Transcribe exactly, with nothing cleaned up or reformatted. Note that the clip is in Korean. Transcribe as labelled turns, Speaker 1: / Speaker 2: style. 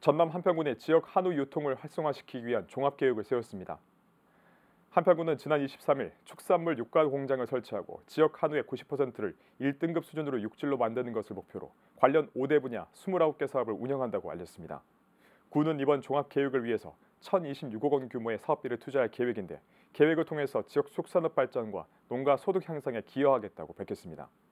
Speaker 1: 전남 한평군의 지역 한우 유통을 활성화시키기 위한 종합계획을 세웠습니다. 한평군은 지난 이십삼 일 축산물 육가 공장을 설치하고 지역 한우의 구십 퍼센트를 일 등급 수준으로 육질로 만드는 것을 목표로 관련 오 대 분야 이십구 개 사업을 운영한다고 알렸습니다. 군은 이번 종합계획을 위해서 천이십육억 원 규모의 사업비를 투자할 계획인데 계획을 통해서 지역 축산업 발전과 농가 소득 향상에 기여하겠다고 밝혔습니다.